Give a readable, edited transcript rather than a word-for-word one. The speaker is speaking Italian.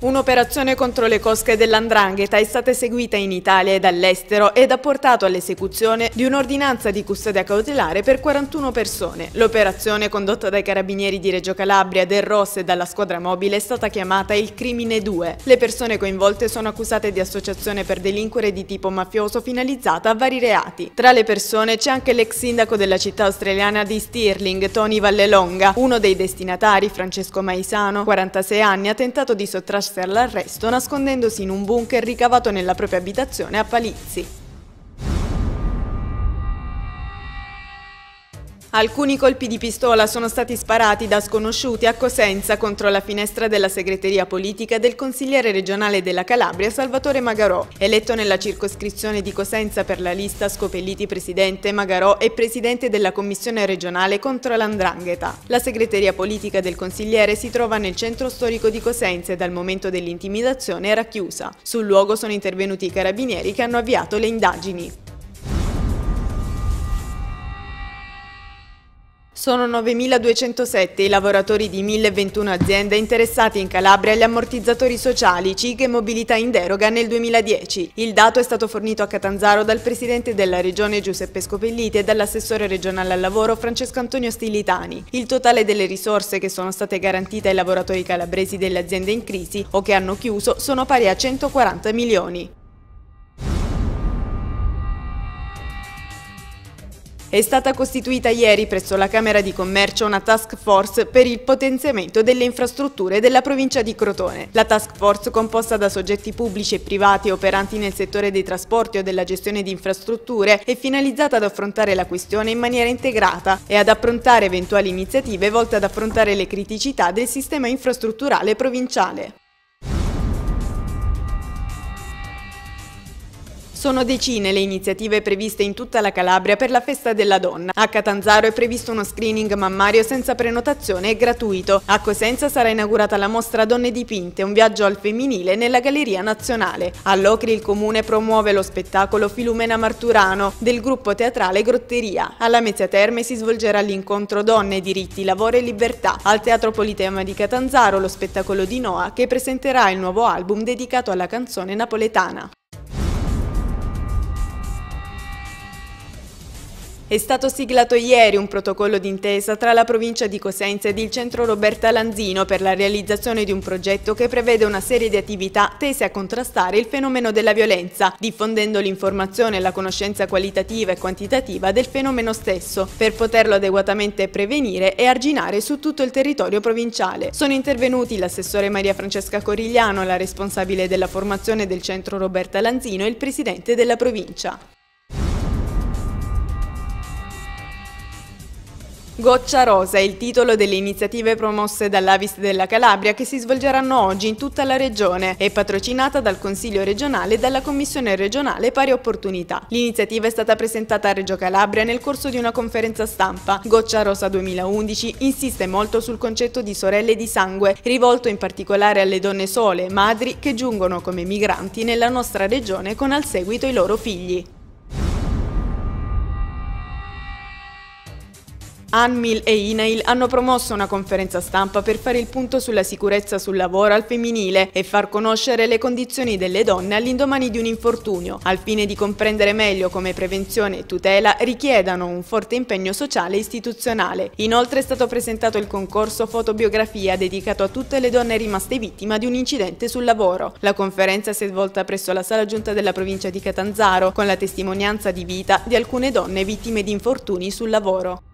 Un'operazione contro le cosche dell''ndrangheta è stata eseguita in Italia ed all'estero ed ha portato all'esecuzione di un'ordinanza di custodia cautelare per 41 persone. L'operazione, condotta dai carabinieri di Reggio Calabria, del ROS e dalla squadra mobile, è stata chiamata il Crimine 2. Le persone coinvolte sono accusate di associazione per delinquere di tipo mafioso finalizzata a vari reati. Tra le persone c'è anche l'ex sindaco della città australiana di Stirling, Tony Vallelonga. Uno dei destinatari, Francesco Maisano, 46 anni, ha tentato di sottrarsi all'arresto nascondendosi in un bunker ricavato nella propria abitazione a Palizzi. Alcuni colpi di pistola sono stati sparati da sconosciuti a Cosenza contro la finestra della segreteria politica del consigliere regionale della Calabria Salvatore Magarò. Eletto nella circoscrizione di Cosenza per la lista Scopelliti presidente, Magarò è presidente della commissione regionale contro l''ndrangheta. La segreteria politica del consigliere si trova nel centro storico di Cosenza e dal momento dell'intimidazione era chiusa. Sul luogo sono intervenuti i carabinieri che hanno avviato le indagini. Sono 9.207 i lavoratori di 1.021 aziende interessati in Calabria agli ammortizzatori sociali, CIG e mobilità in deroga nel 2010. Il dato è stato fornito a Catanzaro dal presidente della regione Giuseppe Scopelliti e dall'assessore regionale al lavoro Francesco Antonio Stilitani. Il totale delle risorse che sono state garantite ai lavoratori calabresi delle aziende in crisi o che hanno chiuso sono pari a 140 milioni. È stata costituita ieri presso la Camera di Commercio una task force per il potenziamento delle infrastrutture della provincia di Crotone. La task force, composta da soggetti pubblici e privati operanti nel settore dei trasporti o della gestione di infrastrutture, è finalizzata ad affrontare la questione in maniera integrata e ad approntare eventuali iniziative volte ad affrontare le criticità del sistema infrastrutturale provinciale. Sono decine le iniziative previste in tutta la Calabria per la festa della donna. A Catanzaro è previsto uno screening mammario senza prenotazione e gratuito. A Cosenza sarà inaugurata la mostra Donne dipinte, un viaggio al femminile nella Galleria Nazionale. A Locri il comune promuove lo spettacolo Filumena Marturano del gruppo teatrale Grotteria. Alla Mezzia Terme si svolgerà l'incontro Donne, diritti, lavoro e libertà. Al Teatro Politeama di Catanzaro lo spettacolo di Noa che presenterà il nuovo album dedicato alla canzone napoletana. È stato siglato ieri un protocollo d'intesa tra la provincia di Cosenza ed il centro Roberta Lanzino per la realizzazione di un progetto che prevede una serie di attività tese a contrastare il fenomeno della violenza, diffondendo l'informazione e la conoscenza qualitativa e quantitativa del fenomeno stesso, per poterlo adeguatamente prevenire e arginare su tutto il territorio provinciale. Sono intervenuti l'assessore Maria Francesca Corigliano, la responsabile della formazione del centro Roberta Lanzino e il presidente della provincia. Goccia Rosa è il titolo delle iniziative promosse dall'Avis della Calabria che si svolgeranno oggi in tutta la regione. È patrocinata dal Consiglio regionale e dalla Commissione regionale Pari Opportunità. L'iniziativa è stata presentata a Reggio Calabria nel corso di una conferenza stampa. Goccia Rosa 2011 insiste molto sul concetto di sorelle di sangue, rivolto in particolare alle donne sole, madri, che giungono come migranti nella nostra regione con al seguito i loro figli. ANMIL e INAIL hanno promosso una conferenza stampa per fare il punto sulla sicurezza sul lavoro al femminile e far conoscere le condizioni delle donne all'indomani di un infortunio, al fine di comprendere meglio come prevenzione e tutela richiedano un forte impegno sociale e istituzionale. Inoltre è stato presentato il concorso Fotobiografia dedicato a tutte le donne rimaste vittime di un incidente sul lavoro. La conferenza si è svolta presso la Sala Giunta della provincia di Catanzaro con la testimonianza di vita di alcune donne vittime di infortuni sul lavoro.